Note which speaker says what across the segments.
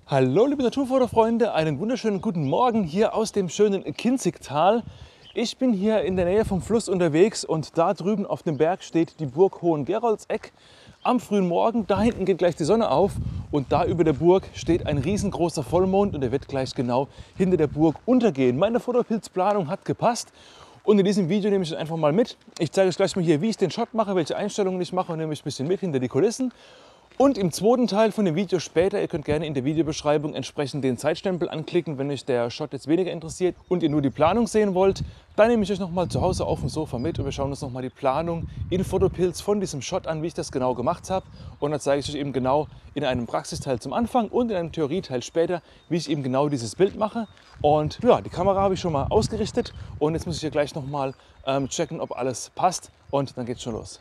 Speaker 1: Hallo liebe Naturfotofreunde, einen wunderschönen guten Morgen hier aus dem schönen Kinzigtal. Ich bin hier in der Nähe vom Fluss unterwegs und da drüben auf dem Berg steht die Burg Hohengeroldseck. Am frühen Morgen, da hinten geht gleich die Sonne auf und da über der Burg steht ein riesengroßer Vollmond und der wird gleich genau hinter der Burg untergehen. Meine Fotopilzplanung hat gepasst. Und in diesem Video nehme ich euch einfach mal mit. Ich zeige euch gleich mal hier, wie ich den Shot mache, welche Einstellungen ich mache und nehme ich ein bisschen mit hinter die Kulissen. Und im zweiten Teil von dem Video später, ihr könnt gerne in der Videobeschreibung entsprechend den Zeitstempel anklicken, wenn euch der Shot jetzt weniger interessiert und ihr nur die Planung sehen wollt. Dann nehme ich euch nochmal zu Hause auf dem Sofa mit und wir schauen uns nochmal die Planung in Photopilz von diesem Shot an, wie ich das genau gemacht habe. Und dann zeige ich euch eben genau in einem Praxisteil zum Anfang und in einem Theorieteil später, wie ich eben genau dieses Bild mache. Und ja, die Kamera habe ich schon mal ausgerichtet und jetzt muss ich hier gleich nochmal checken, ob alles passt und dann geht's schon los.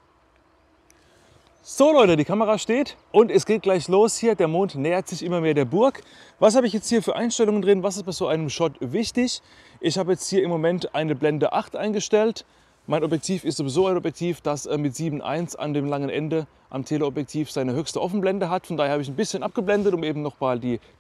Speaker 1: So Leute, die Kamera steht und es geht gleich los hier. Der Mond nähert sich immer mehr der Burg. Was habe ich jetzt hier für Einstellungen drin? Was ist bei so einem Shot wichtig? Ich habe jetzt hier im Moment eine Blende 8 eingestellt. Mein Objektiv ist sowieso ein Objektiv, das mit 7.1 an dem langen Ende am Teleobjektiv seine höchste Offenblende hat. Von daher habe ich ein bisschen abgeblendet, um eben noch mal die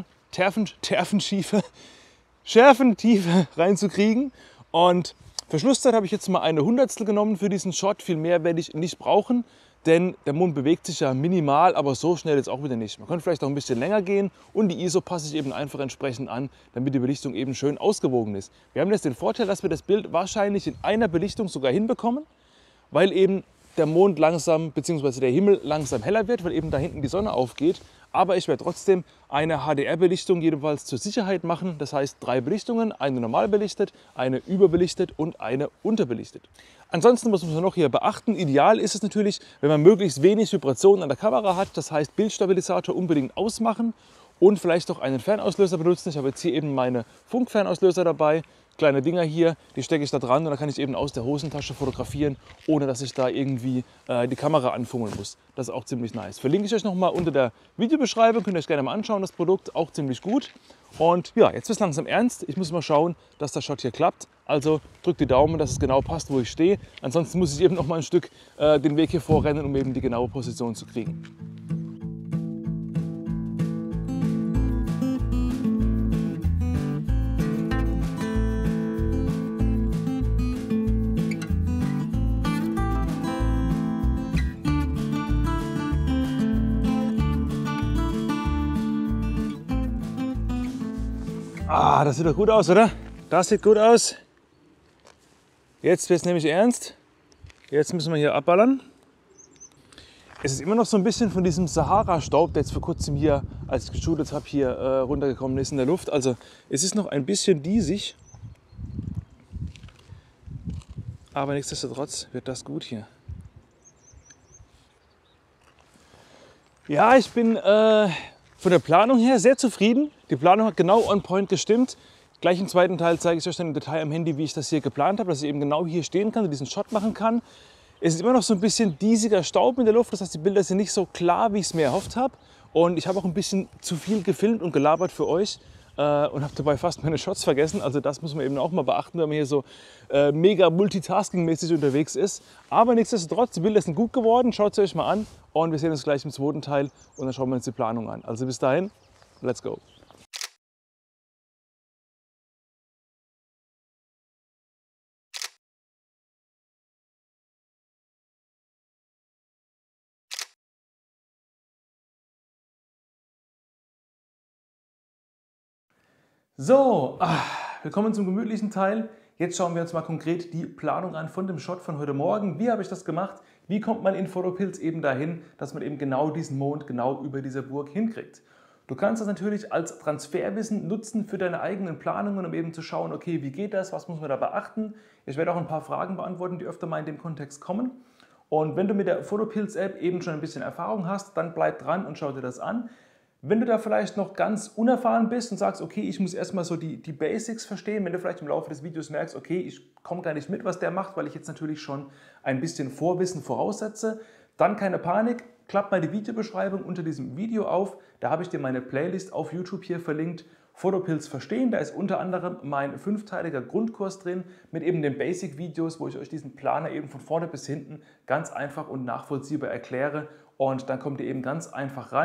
Speaker 1: Schärfentiefe reinzukriegen. Und Verschlusszeit habe ich jetzt mal eine Hundertstel genommen für diesen Shot. Viel mehr werde ich nicht brauchen. Denn der Mond bewegt sich ja minimal, aber so schnell jetzt auch wieder nicht. Man könnte vielleicht auch ein bisschen länger gehen und die ISO passe ich eben einfach entsprechend an, damit die Belichtung eben schön ausgewogen ist. Wir haben jetzt den Vorteil, dass wir das Bild wahrscheinlich in einer Belichtung sogar hinbekommen, weil eben der Mond langsam bzw. der Himmel langsam heller wird, weil eben da hinten die Sonne aufgeht. Aber ich werde trotzdem eine HDR-Belichtung jedenfalls zur Sicherheit machen. Das heißt 3 Belichtungen, eine normal belichtet, eine überbelichtet und eine unterbelichtet. Ansonsten muss man noch hier beachten, ideal ist es natürlich, wenn man möglichst wenig Vibrationen an der Kamera hat. Das heißt Bildstabilisator unbedingt ausmachen und vielleicht auch einen Fernauslöser benutzen. Ich habe jetzt hier eben meine Funkfernauslöser dabei. Kleine Dinger hier, die stecke ich da dran und dann kann ich eben aus der Hosentasche fotografieren, ohne dass ich da irgendwie die Kamera anfummeln muss. Das ist auch ziemlich nice. Verlinke ich euch nochmal unter der Videobeschreibung, könnt ihr euch gerne mal anschauen, das Produkt, auch ziemlich gut. Und ja, jetzt wird es langsam ernst. Ich muss mal schauen, dass der Shot hier klappt. Also drückt die Daumen, dass es genau passt, wo ich stehe. Ansonsten muss ich eben noch mal ein Stück den Weg hier vorrennen, um eben die genaue Position zu kriegen. Ah, das sieht doch gut aus, oder? Das sieht gut aus. Jetzt wird es nämlich ernst. Jetzt müssen wir hier abballern. Es ist immer noch so ein bisschen von diesem Sahara-Staub, der jetzt vor kurzem hier, als ich geshootet habe, hier runtergekommen ist in der Luft. Also es ist noch ein bisschen diesig. Aber nichtsdestotrotz wird das gut hier. Ja, ich bin von der Planung her sehr zufrieden. Die Planung hat genau on point gestimmt. Gleich im zweiten Teil zeige ich euch dann im Detail am Handy, wie ich das hier geplant habe, dass ich eben genau hier stehen kann und diesen Shot machen kann. Es ist immer noch so ein bisschen diesiger Staub in der Luft, das heißt, die Bilder sind nicht so klar, wie ich es mir erhofft habe. Und ich habe auch ein bisschen zu viel gefilmt und gelabert für euch und habe dabei fast meine Shots vergessen. Also das muss man eben auch mal beachten, wenn man hier so mega multitasking-mäßig unterwegs ist. Aber nichtsdestotrotz, die Bilder sind gut geworden, schaut sie euch mal an und wir sehen uns gleich im zweiten Teil und dann schauen wir uns die Planung an. Also bis dahin, let's go! So, wir kommen zum gemütlichen Teil. Jetzt schauen wir uns mal konkret die Planung an von dem Shot von heute Morgen. Wie habe ich das gemacht? Wie kommt man in Photopilz eben dahin, dass man eben genau diesen Mond genau über dieser Burg hinkriegt? Du kannst das natürlich als Transferwissen nutzen für deine eigenen Planungen, um eben zu schauen, okay, wie geht das, was muss man da beachten? Ich werde auch ein paar Fragen beantworten, die öfter mal in dem Kontext kommen. Und wenn du mit der Photopilz-App eben schon ein bisschen Erfahrung hast, dann bleib dran und schau dir das an. Wenn du da vielleicht noch ganz unerfahren bist und sagst, okay, ich muss erstmal so die Basics verstehen, wenn du vielleicht im Laufe des Videos merkst, okay, ich komme gar nicht mit, was der macht, weil ich jetzt natürlich schon ein bisschen Vorwissen voraussetze, dann keine Panik, klapp mal die Videobeschreibung unter diesem Video auf, da habe ich dir meine Playlist auf YouTube hier verlinkt, Photopilz verstehen, da ist unter anderem mein 5-teiliger Grundkurs drin mit eben den Basic-Videos, wo ich euch diesen Planer eben von vorne bis hinten ganz einfach und nachvollziehbar erkläre und dann kommt ihr eben ganz einfach rein.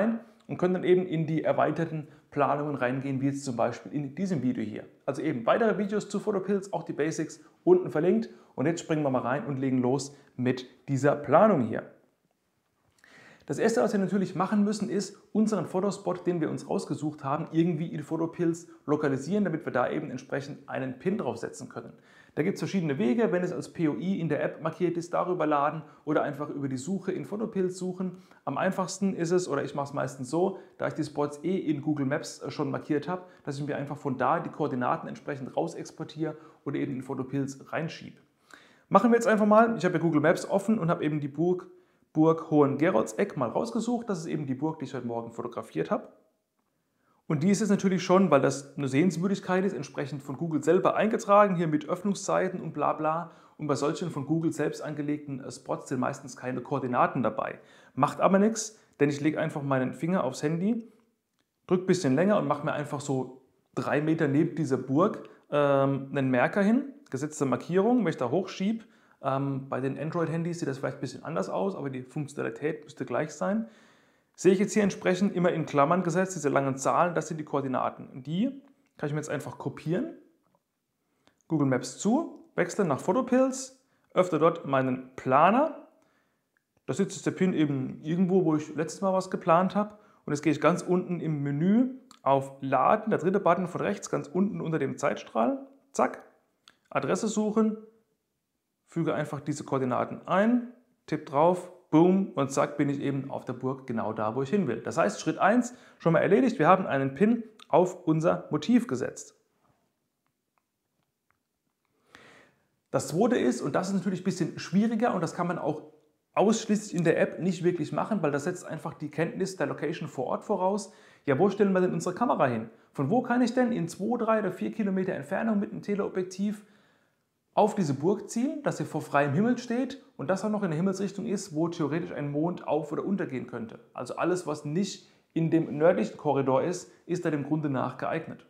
Speaker 1: und können dann eben in die erweiterten Planungen reingehen, wie jetzt zum Beispiel in diesem Video hier. Also eben weitere Videos zu Photopilz, auch die Basics unten verlinkt. Und jetzt springen wir mal rein und legen los mit dieser Planung hier. Das erste, was wir natürlich machen müssen, ist unseren Fotospot, den wir uns rausgesucht haben, irgendwie in Photopilz lokalisieren, damit wir da eben entsprechend einen Pin draufsetzen können. Da gibt es verschiedene Wege, wenn es als POI in der App markiert ist, darüber laden oder einfach über die Suche in Photopilz suchen. Am einfachsten ist es, oder ich mache es meistens so, da ich die Spots in Google Maps schon markiert habe, dass ich mir einfach von da die Koordinaten entsprechend raus exportiere oder eben in Photopilz reinschiebe. Machen wir jetzt einfach mal, ich habe ja Google Maps offen und habe eben die Burg Hohengeroldseck mal rausgesucht. Das ist eben die Burg, die ich heute Morgen fotografiert habe. Und die ist jetzt natürlich schon, weil das eine Sehenswürdigkeit ist, entsprechend von Google selber eingetragen, hier mit Öffnungszeiten und bla bla. Und bei solchen von Google selbst angelegten Spots sind meistens keine Koordinaten dabei. Macht aber nichts, denn ich lege einfach meinen Finger aufs Handy, drücke ein bisschen länger und mache mir einfach so 3 Meter neben dieser Burg einen Merker hin, gesetzte Markierung, wenn ich da hochschiebe. Bei den Android-Handys sieht das vielleicht ein bisschen anders aus, aber die Funktionalität müsste gleich sein. Sehe ich jetzt hier entsprechend immer in Klammern gesetzt, diese langen Zahlen, das sind die Koordinaten. Und die kann ich mir jetzt einfach kopieren, Google Maps zu, wechsle nach Photopilz, öffne dort meinen Planer. Da sitzt jetzt der Pin eben irgendwo, wo ich letztes Mal was geplant habe. Und jetzt gehe ich ganz unten im Menü auf Laden, der dritte Button von rechts, ganz unten unter dem Zeitstrahl. Zack, Adresse suchen. Füge einfach diese Koordinaten ein, tipp drauf, boom und zack bin ich eben auf der Burg genau da, wo ich hin will. Das heißt, Schritt 1 schon mal erledigt, wir haben einen Pin auf unser Motiv gesetzt. Das zweite ist, und das ist natürlich ein bisschen schwieriger und das kann man auch ausschließlich in der App nicht wirklich machen, weil das setzt einfach die Kenntnis der Location vor Ort voraus. Ja, wo stellen wir denn unsere Kamera hin? Von wo kann ich denn in 2, 3 oder 4 Kilometer Entfernung mit einem Teleobjektiv auf diese Burg zielen, dass sie vor freiem Himmel steht und das auch noch in der Himmelsrichtung ist, wo theoretisch ein Mond auf- oder untergehen könnte. Also alles, was nicht in dem nördlichen Korridor ist, ist da dem Grunde nach geeignet.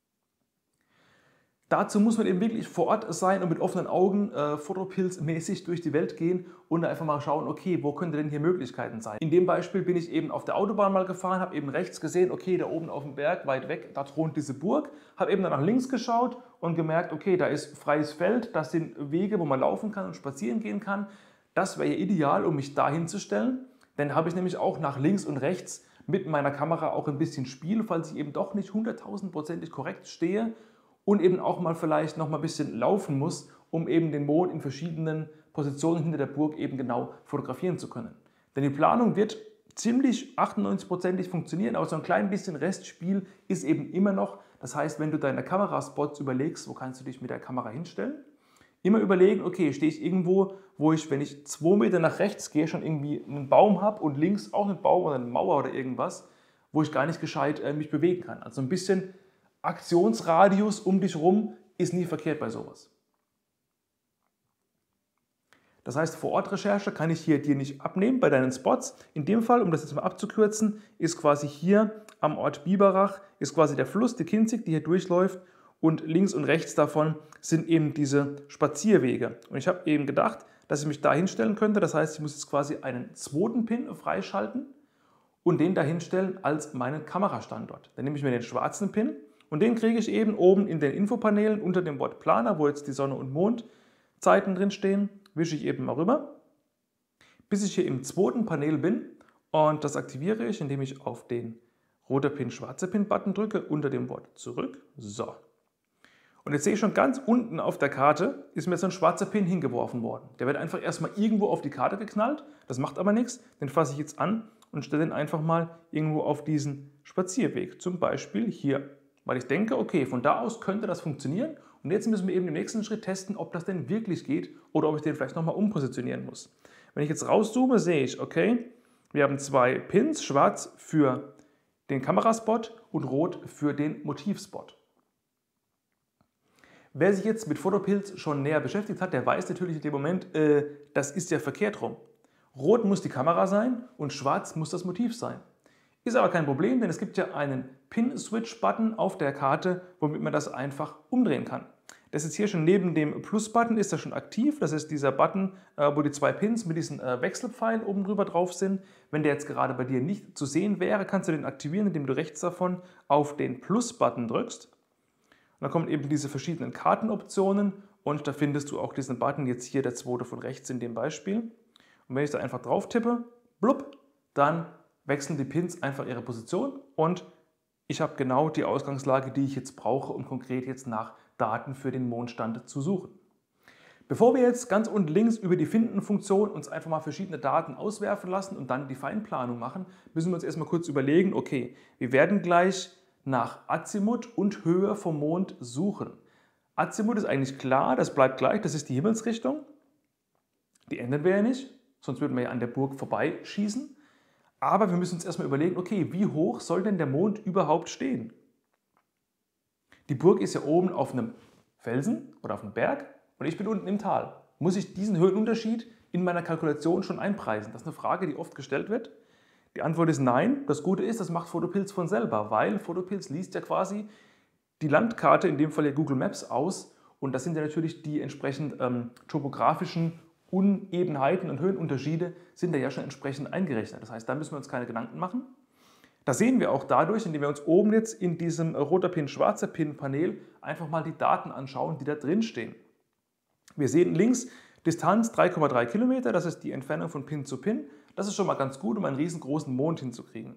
Speaker 1: Dazu muss man eben wirklich vor Ort sein und mit offenen Augen Photopilz-mäßig durch die Welt gehen und einfach mal schauen, okay, wo könnte denn hier Möglichkeiten sein. In dem Beispiel bin ich eben auf der Autobahn mal gefahren, habe eben rechts gesehen, okay, da oben auf dem Berg, weit weg, da thront diese Burg, habe eben dann nach links geschaut und gemerkt, okay, da ist freies Feld, das sind Wege, wo man laufen kann und spazieren gehen kann. Das wäre ja ideal, um mich dahin zu stellen, denn habe ich nämlich auch nach links und rechts mit meiner Kamera auch ein bisschen Spiel, falls ich eben doch nicht 100.000%ig korrekt stehe. Und eben auch mal vielleicht noch mal ein bisschen laufen muss, um eben den Mond in verschiedenen Positionen hinter der Burg eben genau fotografieren zu können. Denn die Planung wird ziemlich 98%ig funktionieren, aber so ein klein bisschen Restspiel ist eben immer noch. Das heißt, wenn du deine Kameraspots überlegst, wo kannst du dich mit der Kamera hinstellen, immer überlegen, okay, stehe ich irgendwo, wo ich, wenn ich 2 Meter nach rechts gehe, schon irgendwie einen Baum habe und links auch einen Baum oder eine Mauer oder irgendwas, wo ich gar nicht gescheit mich bewegen kann. Also ein bisschen Aktionsradius um dich rum ist nie verkehrt bei sowas. Das heißt, Vor-Ort-Recherche kann ich hier dir nicht abnehmen bei deinen Spots. In dem Fall, um das jetzt mal abzukürzen, ist quasi hier am Ort Biberach ist quasi der Fluss, die Kinzig, die hier durchläuft und links und rechts davon sind eben diese Spazierwege. Und ich habe eben gedacht, dass ich mich da hinstellen könnte. Das heißt, ich muss jetzt quasi einen zweiten Pin freischalten und den da hinstellen als meinen Kamerastandort. Dann nehme ich mir den schwarzen Pin und den kriege ich eben oben in den Infopanelen unter dem Wort Planer, wo jetzt die Sonne- und Mondzeiten drin stehen, wische ich eben mal rüber, bis ich hier im zweiten Panel bin und das aktiviere ich, indem ich auf den roter Pin, schwarzer Pin Button drücke unter dem Wort zurück. So. Und jetzt sehe ich schon ganz unten auf der Karte ist mir so ein schwarzer Pin hingeworfen worden. Der wird einfach erstmal irgendwo auf die Karte geknallt, das macht aber nichts, den fasse ich jetzt an und stelle den einfach mal irgendwo auf diesen Spazierweg, zum Beispiel hier. Weil ich denke, okay, von da aus könnte das funktionieren und jetzt müssen wir eben im nächsten Schritt testen, ob das denn wirklich geht oder ob ich den vielleicht nochmal umpositionieren muss. Wenn ich jetzt rauszoome, sehe ich, okay, wir haben 2 Pins, schwarz für den Kameraspot und rot für den Motivspot. Wer sich jetzt mit Photopilz schon näher beschäftigt hat, der weiß natürlich in dem Moment, das ist ja verkehrt rum. Rot muss die Kamera sein und schwarz muss das Motiv sein. Ist aber kein Problem, denn es gibt ja einen Pin-Switch-Button auf der Karte, womit man das einfach umdrehen kann. Das ist hier schon neben dem Plus-Button, ist das schon aktiv. Das ist dieser Button, wo die 2 Pins mit diesen Wechselpfeilen oben drüber drauf sind. Wenn der jetzt gerade bei dir nicht zu sehen wäre, kannst du den aktivieren, indem du rechts davon auf den Plus-Button drückst. Und dann kommen eben diese verschiedenen Kartenoptionen und da findest du auch diesen Button, jetzt hier der zweite von rechts in dem Beispiel. Und wenn ich da einfach drauf tippe, blub, dann wechseln die Pins einfach ihre Position und ich habe genau die Ausgangslage, die ich jetzt brauche, um konkret jetzt nach Daten für den Mondstand zu suchen. Bevor wir jetzt ganz unten links über die Finden-Funktion uns einfach mal verschiedene Daten auswerfen lassen und dann die Feinplanung machen, müssen wir uns erstmal kurz überlegen, okay, wir werden gleich nach Azimut und Höhe vom Mond suchen. Azimut ist eigentlich klar, das bleibt gleich, das ist die Himmelsrichtung. Die ändern wir ja nicht, sonst würden wir ja an der Burg vorbeischießen. Aber wir müssen uns erstmal überlegen, okay, wie hoch soll denn der Mond überhaupt stehen? Die Burg ist ja oben auf einem Felsen oder auf einem Berg und ich bin unten im Tal. Muss ich diesen Höhenunterschied in meiner Kalkulation schon einpreisen? Das ist eine Frage, die oft gestellt wird. Die Antwort ist nein. Das Gute ist, das macht Photopilz von selber, weil Photopilz liest ja quasi die Landkarte, in dem Fall ja Google Maps, aus und das sind ja natürlich die entsprechend topografischen Unebenheiten und Höhenunterschiede sind ja schon entsprechend eingerechnet. Das heißt, da müssen wir uns keine Gedanken machen. Das sehen wir auch dadurch, indem wir uns oben jetzt in diesem roter Pin, schwarzer Pin Panel einfach mal die Daten anschauen, die da drin stehen. Wir sehen links Distanz 3,3 Kilometer, das ist die Entfernung von Pin zu Pin. Das ist schon mal ganz gut, um einen riesengroßen Mond hinzukriegen.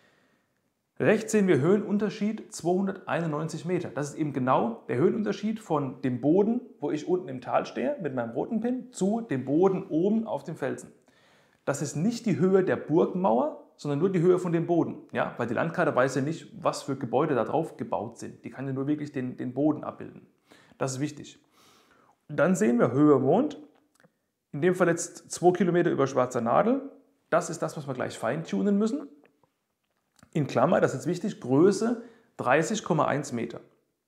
Speaker 1: Rechts sehen wir Höhenunterschied 291 Meter. Das ist eben genau der Höhenunterschied von dem Boden, wo ich unten im Tal stehe, mit meinem roten Pin, zu dem Boden oben auf dem Felsen. Das ist nicht die Höhe der Burgmauer, sondern nur die Höhe von dem Boden. Ja? Weil die Landkarte weiß ja nicht, was für Gebäude da drauf gebaut sind. Die kann ja nur wirklich den Boden abbilden. Das ist wichtig. Und dann sehen wir Höhe Mond. In dem Fall jetzt 2 Kilometer über Schwarzer Nadel. Das ist das, was wir gleich feintunen müssen. In Klammer, das ist wichtig, Größe 30,1 Meter.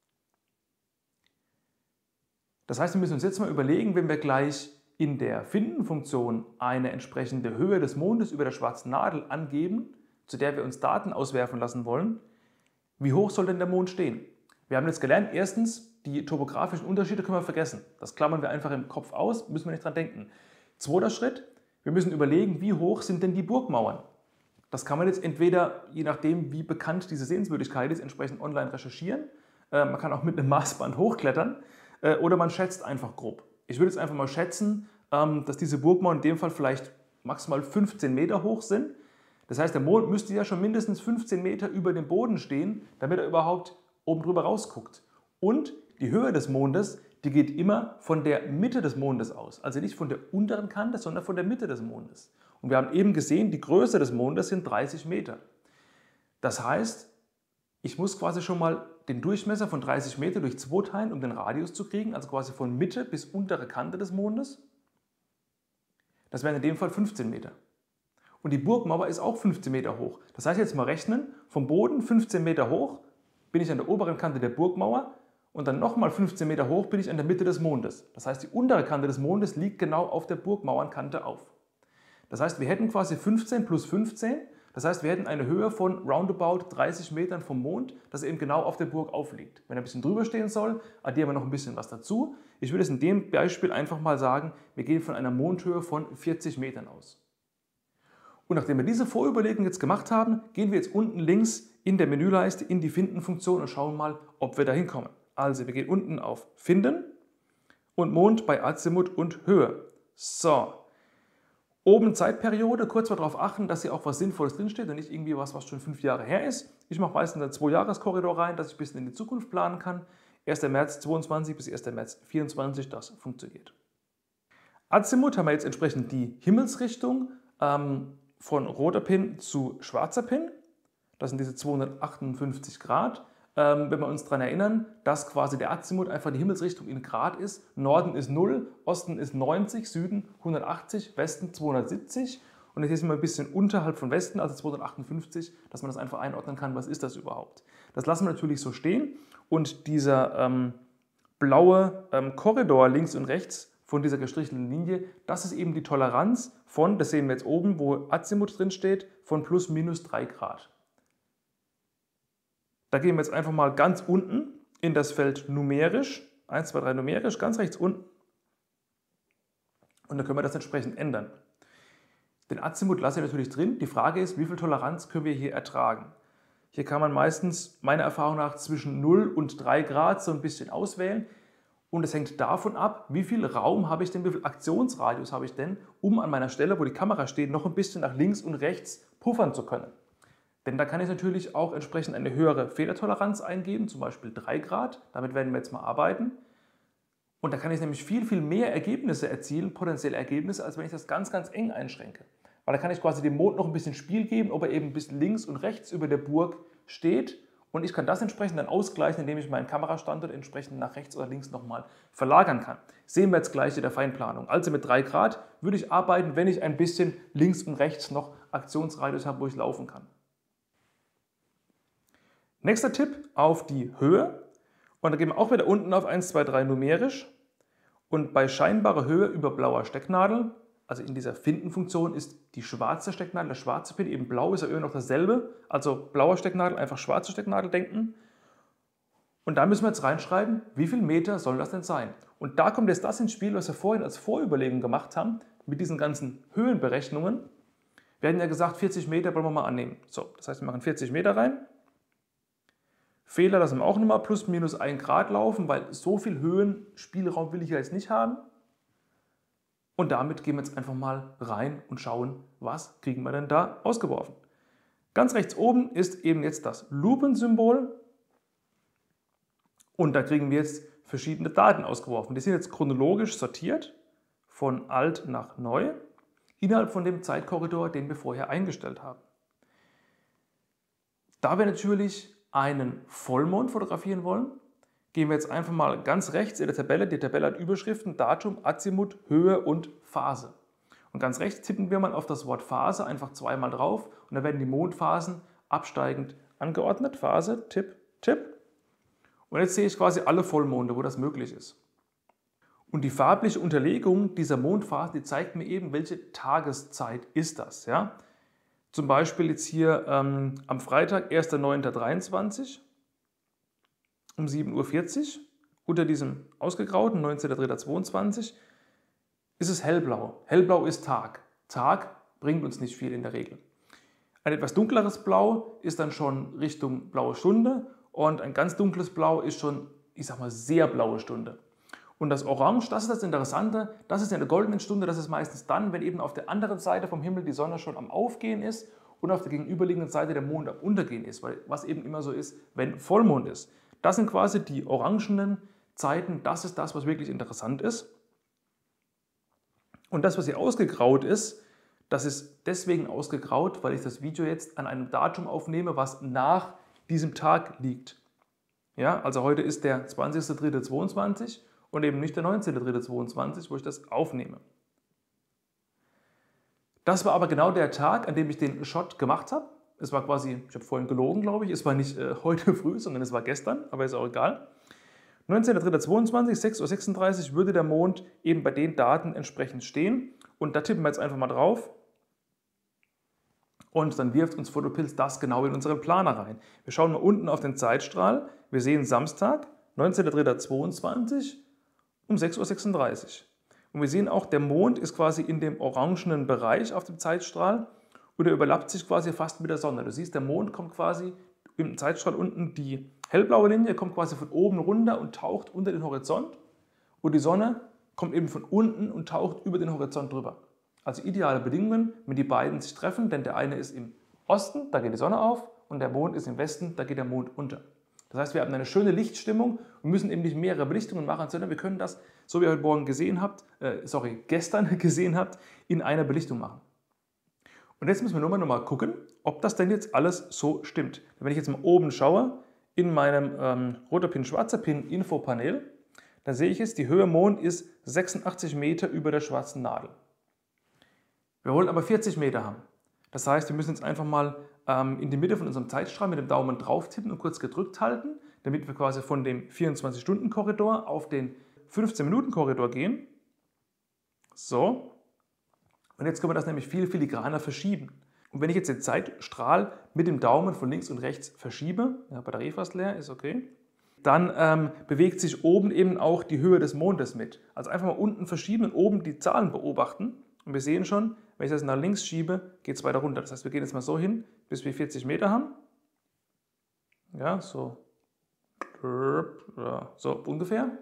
Speaker 1: Das heißt, wir müssen uns jetzt mal überlegen, wenn wir gleich in der Finden-Funktion eine entsprechende Höhe des Mondes über der Schwarzen Nadel angeben, zu der wir uns Daten auswerfen lassen wollen, wie hoch soll denn der Mond stehen? Wir haben jetzt gelernt, erstens, die topografischen Unterschiede können wir vergessen. Das klammern wir einfach im Kopf aus, müssen wir nicht dran denken. Zweiter Schritt, wir müssen überlegen, wie hoch sind denn die Burgmauern? Das kann man jetzt entweder, je nachdem wie bekannt diese Sehenswürdigkeit ist, entsprechend online recherchieren. Man kann auch mit einem Maßband hochklettern oder man schätzt einfach grob. Ich würde jetzt einfach mal schätzen, dass diese Burgmauern in dem Fall vielleicht maximal 15 Meter hoch sind. Das heißt, der Mond müsste ja schon mindestens 15 Meter über dem Boden stehen, damit er überhaupt oben drüber rausguckt. Und die Höhe des Mondes, die geht immer von der Mitte des Mondes aus. Also nicht von der unteren Kante, sondern von der Mitte des Mondes. Und wir haben eben gesehen, die Größe des Mondes sind 30 Meter. Das heißt, ich muss quasi schon mal den Durchmesser von 30 Meter durch 2 teilen, um den Radius zu kriegen, also quasi von Mitte bis untere Kante des Mondes. Das wären in dem Fall 15 Meter. Und die Burgmauer ist auch 15 Meter hoch. Das heißt, jetzt mal rechnen, vom Boden 15 Meter hoch bin ich an der oberen Kante der Burgmauer und dann nochmal 15 Meter hoch bin ich an der Mitte des Mondes. Das heißt, die untere Kante des Mondes liegt genau auf der Burgmauernkante auf. Das heißt, wir hätten quasi 15 plus 15, das heißt, wir hätten eine Höhe von roundabout 30 Metern vom Mond, das eben genau auf der Burg aufliegt. Wenn er ein bisschen drüber stehen soll, addieren wir noch ein bisschen was dazu. Ich würde es in dem Beispiel einfach mal sagen, wir gehen von einer Mondhöhe von 40 Metern aus. Und nachdem wir diese Vorüberlegung jetzt gemacht haben, gehen wir jetzt unten links in der Menüleiste in die Finden-Funktion und schauen mal, ob wir da hinkommen. Also wir gehen unten auf Finden und Mond bei Azimut und Höhe. So. Oben Zeitperiode, kurz mal darauf achten, dass hier auch was Sinnvolles drinsteht und nicht irgendwie was schon 5 Jahre her ist. Ich mache meistens einen 2-Jahres-Korridor rein, dass ich ein bisschen in die Zukunft planen kann. 1. März 22 bis 1. März 24, das funktioniert. Azimut haben wir jetzt entsprechend die Himmelsrichtung von roter Pin zu schwarzer Pin. Das sind diese 258 Grad. Wenn wir uns daran erinnern, dass quasi der Azimut einfach die Himmelsrichtung in Grad ist. Norden ist 0, Osten ist 90, Süden 180, Westen 270. Und jetzt sind wir ein bisschen unterhalb von Westen, also 258, dass man das einfach einordnen kann, was ist das überhaupt. Das lassen wir natürlich so stehen. Und dieser blaue Korridor links und rechts von dieser gestrichelten Linie, das ist eben die Toleranz von, das sehen wir jetzt oben, wo Azimut drin steht, von plus minus 3 Grad. Da gehen wir jetzt einfach mal ganz unten in das Feld numerisch, 1, 2, 3 numerisch, ganz rechts unten. Und dann können wir das entsprechend ändern. Den Azimut lasse ich natürlich drin. Die Frage ist, wie viel Toleranz können wir hier ertragen? Hier kann man meistens, meiner Erfahrung nach, zwischen 0 und 3 Grad so ein bisschen auswählen. Und es hängt davon ab, wie viel Raum habe ich denn, wie viel Aktionsradius habe ich denn, um an meiner Stelle, wo die Kamera steht, noch ein bisschen nach links und rechts puffern zu können. Denn da kann ich natürlich auch entsprechend eine höhere Fehlertoleranz eingeben, zum Beispiel 3 Grad. Damit werden wir jetzt mal arbeiten. Und da kann ich nämlich viel, viel mehr Ergebnisse erzielen, potenzielle Ergebnisse, als wenn ich das ganz, ganz eng einschränke. Weil da kann ich quasi dem Mond noch ein bisschen Spiel geben, ob er eben bis links und rechts über der Burg steht. Und ich kann das entsprechend dann ausgleichen, indem ich meinen Kamerastandort entsprechend nach rechts oder links nochmal verlagern kann. Sehen wir jetzt gleich in der Feinplanung. Also mit 3 Grad würde ich arbeiten, wenn ich ein bisschen links und rechts noch Aktionsradius habe, wo ich laufen kann. Nächster Tipp auf die Höhe. Und da gehen wir auch wieder unten auf 1, 2, 3 numerisch. Und bei scheinbarer Höhe über blauer Stecknadel, also in dieser Finden-Funktion, ist die schwarze Stecknadel, der schwarze Pin, eben blau ist ja immer noch dasselbe. Also blauer Stecknadel, einfach schwarze Stecknadel denken. Und da müssen wir jetzt reinschreiben, wie viel Meter soll das denn sein? Und da kommt jetzt das ins Spiel, was wir vorhin als Vorüberlegung gemacht haben, mit diesen ganzen Höhenberechnungen. Wir hatten ja gesagt, 40 Meter wollen wir mal annehmen. So, das heißt, wir machen 40 Meter rein. Fehler lassen wir auch nochmal plus minus 1 Grad laufen, weil so viel Höhenspielraum will ich ja jetzt nicht haben. Und damit gehen wir jetzt einfach mal rein und schauen, was kriegen wir denn da ausgeworfen. Ganz rechts oben ist eben jetzt das Lupensymbol. Und da kriegen wir jetzt verschiedene Daten ausgeworfen. Die sind jetzt chronologisch sortiert, von alt nach neu, innerhalb von dem Zeitkorridor, den wir vorher eingestellt haben. Da wir natürlich einen Vollmond fotografieren wollen, gehen wir jetzt einfach mal ganz rechts in der Tabelle. Die Tabelle hat Überschriften, Datum, Azimut, Höhe und Phase. Und ganz rechts tippen wir mal auf das Wort Phase einfach zweimal drauf und dann werden die Mondphasen absteigend angeordnet. Phase, Tipp, Tipp. Und jetzt sehe ich quasi alle Vollmonde, wo das möglich ist. Und die farbliche Unterlegung dieser Mondphasen, die zeigt mir eben, welche Tageszeit ist das. Ja? Zum Beispiel jetzt hier am Freitag, 1.9.23 um 7:40 Uhr unter diesem ausgegrauten 19.03.22 ist es hellblau. Hellblau ist Tag. Tag bringt uns nicht viel in der Regel. Ein etwas dunkleres Blau ist dann schon Richtung blaue Stunde und ein ganz dunkles Blau ist schon, ich sag mal, sehr blaue Stunde. Und das Orange, das ist das Interessante, das ist eine goldene Stunde, das ist meistens dann, wenn eben auf der anderen Seite vom Himmel die Sonne schon am Aufgehen ist und auf der gegenüberliegenden Seite der Mond am Untergehen ist, weil was eben immer so ist, wenn Vollmond ist. Das sind quasi die orangenen Zeiten, das ist das, was wirklich interessant ist. Und das, was hier ausgegraut ist, das ist deswegen ausgegraut, weil ich das Video jetzt an einem Datum aufnehme, was nach diesem Tag liegt. Ja, also heute ist der 20.03.22 und eben nicht der 19.03.22, wo ich das aufnehme. Das war aber genau der Tag, an dem ich den Shot gemacht habe. Es war quasi, ich habe vorhin gelogen, glaube ich, es war nicht heute früh, sondern es war gestern, aber ist auch egal. 19.03.22, 6:36 Uhr würde der Mond eben bei den Daten entsprechend stehen. Und da tippen wir jetzt einfach mal drauf. Und dann wirft uns Photopilz das genau in unseren Planer rein. Wir schauen mal unten auf den Zeitstrahl. Wir sehen Samstag, 19.03.22 um 6:36 Uhr. Und wir sehen auch, der Mond ist quasi in dem orangenen Bereich auf dem Zeitstrahl und er überlappt sich quasi fast mit der Sonne. Du siehst, der Mond kommt quasi im Zeitstrahl unten, die hellblaue Linie kommt quasi von oben runter und taucht unter den Horizont und die Sonne kommt eben von unten und taucht über den Horizont drüber. Also ideale Bedingungen, wenn die beiden sich treffen, denn der eine ist im Osten, da geht die Sonne auf und der Mond ist im Westen, da geht der Mond unter. Das heißt, wir haben eine schöne Lichtstimmung und müssen eben nicht mehrere Belichtungen machen, sondern wir können das, so wie ihr heute Morgen gestern gesehen habt, in einer Belichtung machen. Und jetzt müssen wir nur mal gucken, ob das denn jetzt alles so stimmt. Wenn ich jetzt mal oben schaue, in meinem roter Pin, schwarzer Pin Infopanel, dann sehe ich jetzt, die Höhe Mond ist 86 Meter über der schwarzen Nadel. Wir wollen aber 40 Meter haben. Das heißt, wir müssen jetzt einfach mal in die Mitte von unserem Zeitstrahl mit dem Daumen drauf tippen und kurz gedrückt halten, damit wir quasi von dem 24-Stunden-Korridor auf den 15-Minuten-Korridor gehen. So. Und jetzt können wir das nämlich viel filigraner verschieben. Und wenn ich jetzt den Zeitstrahl mit dem Daumen von links und rechts verschiebe, ja, Batterie fast leer, ist okay, Dann bewegt sich oben eben auch die Höhe des Mondes mit. Also einfach mal unten verschieben und oben die Zahlen beobachten. Und wir sehen schon, wenn ich das nach links schiebe, geht es weiter runter. Das heißt, wir gehen jetzt mal so hin, bis wir 40 Meter haben. Ja, so ungefähr.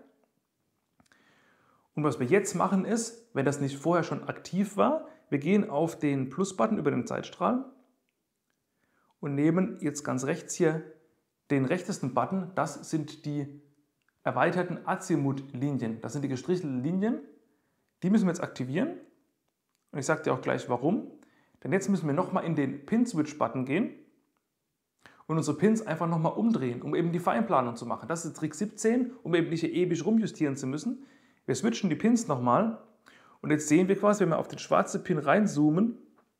Speaker 1: Und was wir jetzt machen ist, wenn das nicht vorher schon aktiv war, wir gehen auf den Plus-Button über den Zeitstrahl und nehmen jetzt ganz rechts hier den rechtesten Button. Das sind die erweiterten Azimut-Linien. Das sind die gestrichelten Linien. Die müssen wir jetzt aktivieren. Und ich sage dir auch gleich warum. Denn jetzt müssen wir nochmal in den Pin-Switch-Button gehen und unsere Pins einfach nochmal umdrehen, um eben die Feinplanung zu machen. Das ist Trick 17, um eben nicht hier ewig rumjustieren zu müssen. Wir switchen die Pins nochmal und jetzt sehen wir quasi, wenn wir auf den schwarzen Pin reinzoomen,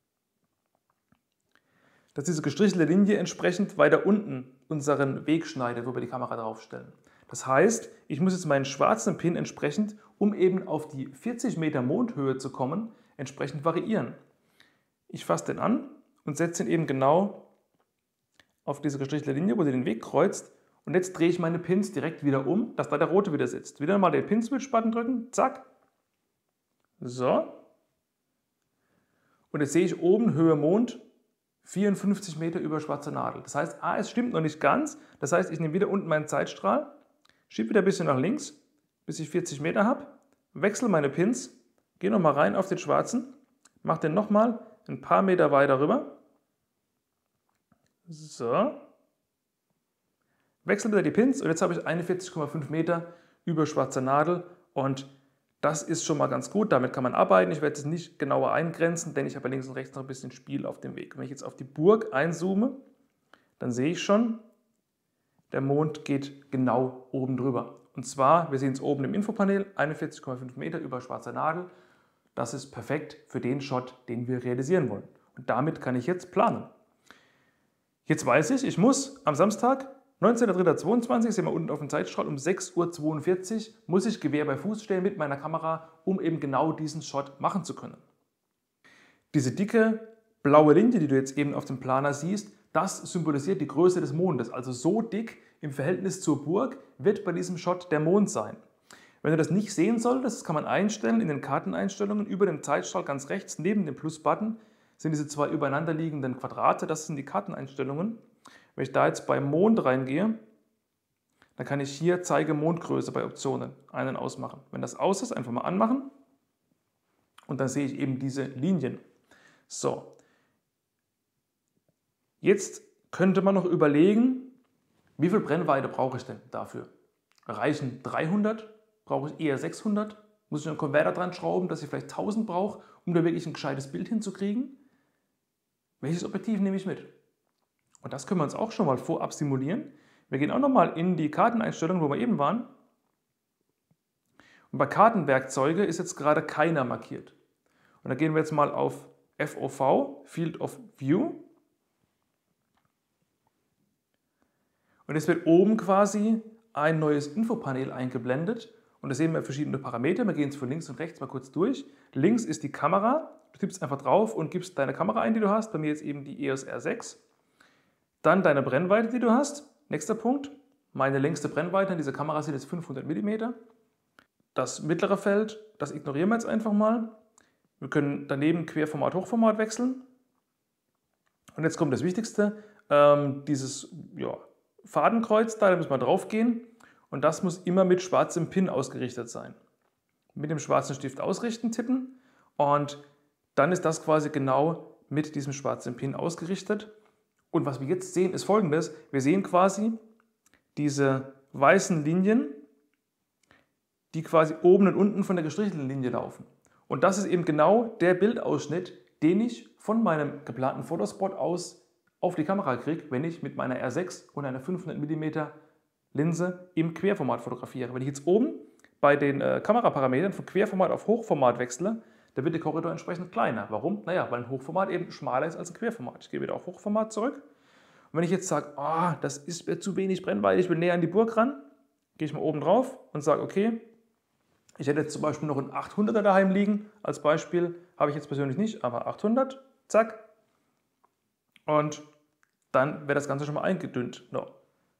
Speaker 1: dass diese gestrichelte Linie entsprechend weiter unten unseren Weg schneidet, wo wir die Kamera draufstellen. Das heißt, ich muss jetzt meinen schwarzen Pin entsprechend, um eben auf die 40 Meter Mondhöhe zu kommen, entsprechend variieren. Ich fasse den an und setze ihn eben genau auf diese gestrichelte Linie, wo sie den Weg kreuzt. Und jetzt drehe ich meine Pins direkt wieder um, dass da der rote wieder sitzt. Wieder mal den Pin-Switch-Button drücken, zack. So. Und jetzt sehe ich oben Höhe Mond 54 Meter über schwarze Nadel. Das heißt, es stimmt noch nicht ganz. Das heißt, ich nehme wieder unten meinen Zeitstrahl, schiebe wieder ein bisschen nach links, bis ich 40 Meter habe, wechsle meine Pins, gehe nochmal rein auf den schwarzen, mache den nochmal ein paar Meter weiter rüber. So. Wechsle wieder die Pins und jetzt habe ich 41,5 Meter über schwarze Nadel und das ist schon mal ganz gut, damit kann man arbeiten. Ich werde es nicht genauer eingrenzen, denn ich habe links und rechts noch ein bisschen Spiel auf dem Weg. Wenn ich jetzt auf die Burg einzoome, dann sehe ich schon, der Mond geht genau oben drüber. Und zwar, wir sehen es oben im Infopanel, 41,5 Meter über schwarzer Nadel. Das ist perfekt für den Shot, den wir realisieren wollen. Und damit kann ich jetzt planen. Jetzt weiß ich muss am Samstag, 19.03.22, sehen wir unten auf dem Zeitstrahl, um 6:42 Uhr muss ich Gewehr bei Fuß stellen mit meiner Kamera, um eben genau diesen Shot machen zu können. Diese dicke blaue Linie, die du jetzt eben auf dem Planer siehst, das symbolisiert die Größe des Mondes. Also so dick im Verhältnis zur Burg wird bei diesem Shot der Mond sein. Wenn du das nicht sehen solltest, das kann man einstellen in den Karteneinstellungen über dem Zeitstrahl ganz rechts neben dem Plus-Button sind diese zwei übereinander liegenden Quadrate, das sind die Karteneinstellungen. Wenn ich da jetzt bei Mond reingehe, dann kann ich hier Zeige Mondgröße bei Optionen ein- und ausmachen. Wenn das aus ist, einfach mal anmachen und dann sehe ich eben diese Linien. So, jetzt könnte man noch überlegen, wie viel Brennweite brauche ich denn dafür? Reichen 300? Brauche ich eher 600? Muss ich einen Konverter dran schrauben, dass ich vielleicht 1000 brauche, um da wirklich ein gescheites Bild hinzukriegen? Welches Objektiv nehme ich mit? Und das können wir uns auch schon mal vorab simulieren. Wir gehen auch nochmal in die Karteneinstellungen, wo wir eben waren. Und bei Kartenwerkzeuge ist jetzt gerade keiner markiert. Und da gehen wir jetzt mal auf FOV, Field of View. Und jetzt wird oben quasi ein neues Infopanel eingeblendet. Und da sehen wir verschiedene Parameter. Wir gehen jetzt von links und rechts mal kurz durch. Links ist die Kamera. Du tippst einfach drauf und gibst deine Kamera ein, die du hast. Bei mir jetzt eben die EOS R6. Dann deine Brennweite, die du hast. Nächster Punkt. Meine längste Brennweite an dieser Kamera sind jetzt 500 mm. Das mittlere Feld, das ignorieren wir jetzt einfach mal. Wir können daneben Querformat, Hochformat wechseln. Und jetzt kommt das Wichtigste. Dieses Fadenkreuz, da müssen wir drauf gehen. Und das muss immer mit schwarzem Pin ausgerichtet sein. Mit dem schwarzen Stift ausrichten, tippen. Und dann ist das quasi genau mit diesem schwarzen Pin ausgerichtet. Und was wir jetzt sehen, ist Folgendes. Wir sehen quasi diese weißen Linien, die quasi oben und unten von der gestrichelten Linie laufen. Und das ist eben genau der Bildausschnitt, den ich von meinem geplanten Fotospot aus auf die Kamera kriege, wenn ich mit meiner R6 und einer 500 mm Linse im Querformat fotografiere. Wenn ich jetzt oben bei den Kameraparametern von Querformat auf Hochformat wechsle, dann wird der Korridor entsprechend kleiner. Warum? Naja, weil ein Hochformat eben schmaler ist als ein Querformat. Ich gehe wieder auf Hochformat zurück. Und wenn ich jetzt sage, das ist mir zu wenig Brennweite, ich will näher an die Burg ran, gehe ich mal oben drauf und sage, okay, ich hätte jetzt zum Beispiel noch einen 800er daheim liegen, als Beispiel, habe ich jetzt persönlich nicht, aber 800, zack. Und dann wird das Ganze schon mal eingedünnt. No.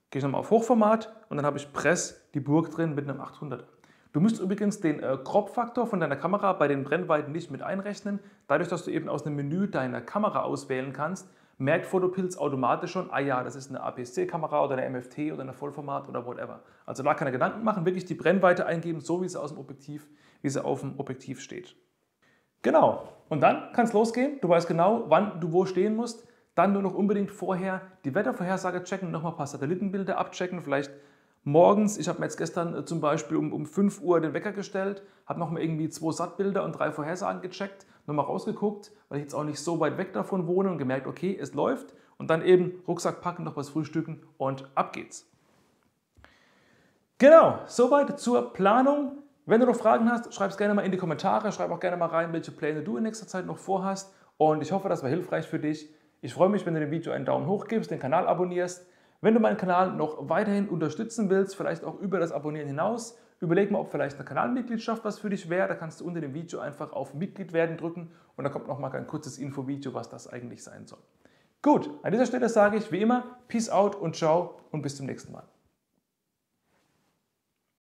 Speaker 1: Gehe ich nochmal auf Hochformat und dann habe ich Press die Burg drin mit einem 800er. Du musst übrigens den Crop-Faktor von deiner Kamera bei den Brennweiten nicht mit einrechnen. Dadurch, dass du eben aus einem Menü deiner Kamera auswählen kannst, merkt Photopilz automatisch schon, ah ja, das ist eine APS-C-Kamera oder eine MFT oder eine Vollformat oder whatever. Also da keine Gedanken machen, wirklich die Brennweite eingeben, so wie sie aus dem Objektiv, wie sie auf dem Objektiv steht. Genau, und dann kann es losgehen. Du weißt genau, wann du wo stehen musst. Dann nur noch unbedingt vorher die Wettervorhersage checken, nochmal ein paar Satellitenbilder abchecken, vielleicht morgens. Ich habe mir jetzt gestern zum Beispiel um 5 Uhr den Wecker gestellt, habe nochmal irgendwie 2 Satbilder und 3 Vorhersagen gecheckt, nochmal rausgeguckt, weil ich jetzt auch nicht so weit weg davon wohne und gemerkt, okay, es läuft. Und dann eben Rucksack packen, noch was frühstücken und ab geht's. Genau, soweit zur Planung. Wenn du noch Fragen hast, schreib es gerne mal in die Kommentare. Schreib auch gerne mal rein, welche Pläne du in nächster Zeit noch vorhast. Und ich hoffe, das war hilfreich für dich. Ich freue mich, wenn du dem Video einen Daumen hoch gibst, den Kanal abonnierst. Wenn du meinen Kanal noch weiterhin unterstützen willst, vielleicht auch über das Abonnieren hinaus, überleg mal, ob vielleicht eine Kanalmitgliedschaft was für dich wäre. Da kannst du unter dem Video einfach auf Mitglied werden drücken und da kommt noch mal ein kurzes Infovideo, was das eigentlich sein soll. Gut, an dieser Stelle sage ich wie immer Peace out und ciao und bis zum nächsten Mal.